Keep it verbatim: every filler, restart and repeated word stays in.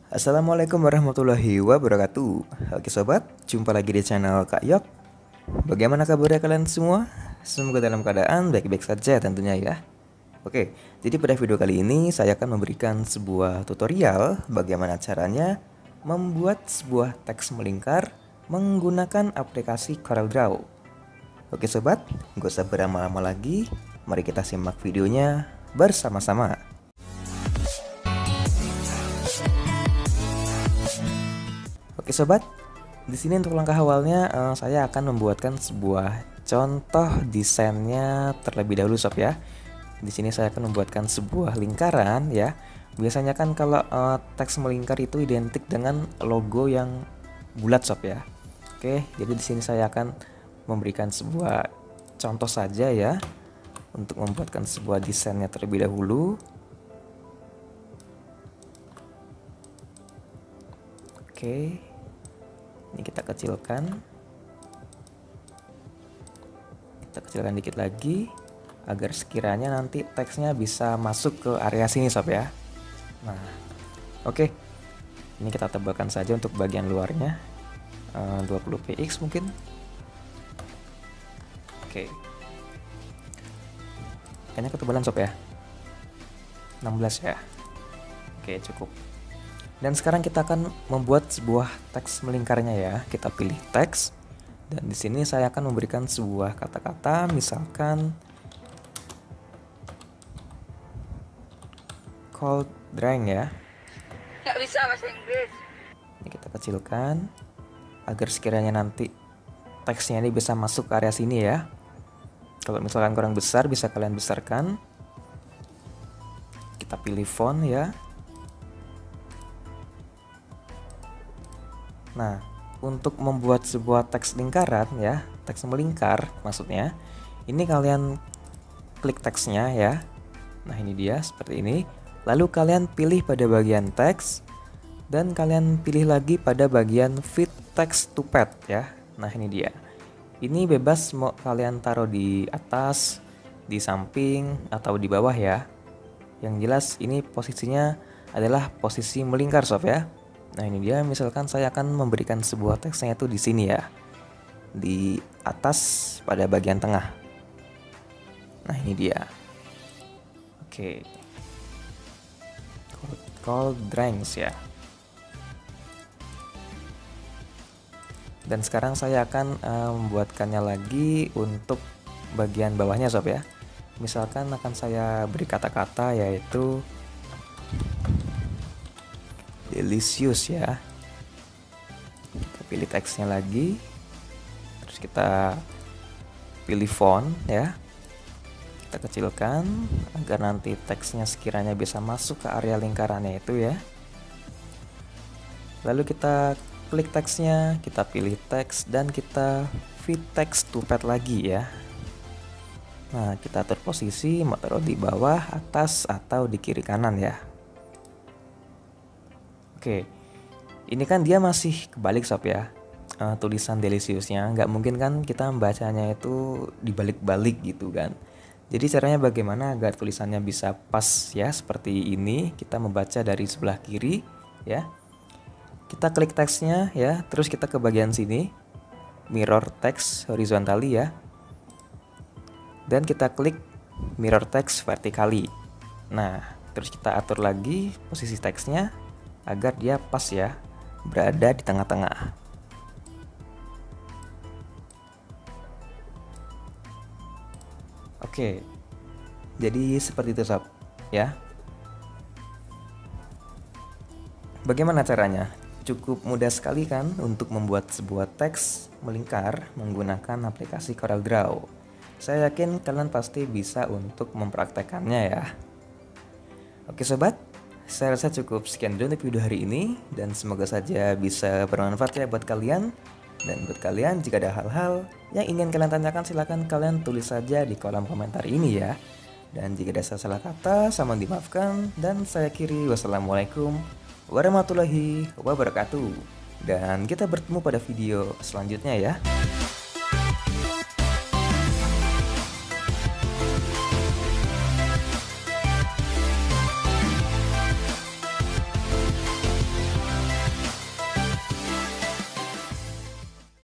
Assalamualaikum warahmatullahi wabarakatuh. Oke sobat, jumpa lagi di channel Kak Yok. Bagaimana kabarnya kalian semua? Semoga dalam keadaan baik-baik saja tentunya ya. Oke, jadi pada video kali ini saya akan memberikan sebuah tutorial bagaimana caranya membuat sebuah teks melingkar menggunakan aplikasi CorelDRAW. Oke sobat, gak usah berlama-lama lagi, mari kita simak videonya bersama-sama. Oke sobat, di sini untuk langkah awalnya uh, saya akan membuatkan sebuah contoh desainnya terlebih dahulu sob ya. Di sini saya akan membuatkan sebuah lingkaran ya. Biasanya kan kalau uh, teks melingkar itu identik dengan logo yang bulat sob ya. Oke, jadi di sini saya akan memberikan sebuah contoh saja ya untuk membuatkan sebuah desainnya terlebih dahulu. Oke. Ini kita kecilkan, kita kecilkan dikit lagi agar sekiranya nanti teksnya bisa masuk ke area sini sob ya. Nah, oke, ini kita tebalkan saja untuk bagian luarnya, uh, dua puluh px mungkin. Oke, kayaknya ketebalan sob ya, enam belas ya. Oke, cukup. Dan sekarang kita akan membuat sebuah teks melingkarnya ya. Kita pilih teks dan di sini saya akan memberikan sebuah kata-kata, misalkan cold drink ya. Nggak bisa bahasa Inggris. Ini kita kecilkan agar sekiranya nanti teksnya ini bisa masuk ke area sini ya. Kalau misalkan kurang besar bisa kalian besarkan. Kita pilih font ya. Nah, untuk membuat sebuah teks lingkaran ya, teks melingkar maksudnya, ini kalian klik teksnya ya. Nah, ini dia seperti ini. Lalu kalian pilih pada bagian teks dan kalian pilih lagi pada bagian fit text to pad ya. Nah, ini dia. Ini bebas mau kalian taruh di atas, di samping atau di bawah ya. Yang jelas ini posisinya adalah posisi melingkar sob ya. Nah, ini dia, misalkan saya akan memberikan sebuah teksnya itu di sini ya. Di atas pada bagian tengah. Nah, ini dia. Oke. Cold drinks ya. Dan sekarang saya akan uh, membuatkannya lagi untuk bagian bawahnya sob ya. Misalkan akan saya beri kata-kata yaitu delicious ya. Kita pilih teksnya lagi, terus kita pilih font ya, kita kecilkan agar nanti teksnya sekiranya bisa masuk ke area lingkarannya itu ya. Lalu kita klik teksnya, kita pilih teks dan kita fit text to pad lagi ya. Nah, kita atur posisi mau taruh di bawah, atas atau di kiri kanan ya. Oke, ini kan dia masih kebalik sob ya, uh, tulisan deliciousnya. Nggak mungkin kan kita membacanya itu dibalik-balik gitu kan. Jadi caranya bagaimana agar tulisannya bisa pas ya, seperti ini. Kita membaca dari sebelah kiri ya. Kita klik teksnya ya, terus kita ke bagian sini, mirror text horizontally ya. Dan kita klik mirror text vertically. Nah, terus kita atur lagi posisi teksnya agar dia pas ya, berada di tengah-tengah. Oke, jadi seperti itu sob ya. Bagaimana caranya? Cukup mudah sekali kan untuk membuat sebuah teks melingkar menggunakan aplikasi CorelDRAW. Saya yakin kalian pasti bisa untuk mempraktekannya ya. Oke sobat, saya rasa cukup sekian dulu untuk video hari ini dan semoga saja bisa bermanfaat ya buat kalian. Dan buat kalian jika ada hal-hal yang ingin kalian tanyakan silahkan kalian tulis saja di kolom komentar ini ya. Dan jika ada salah kata sama dimaafkan dan saya akhiri wassalamualaikum warahmatullahi wabarakatuh. Dan kita bertemu pada video selanjutnya ya.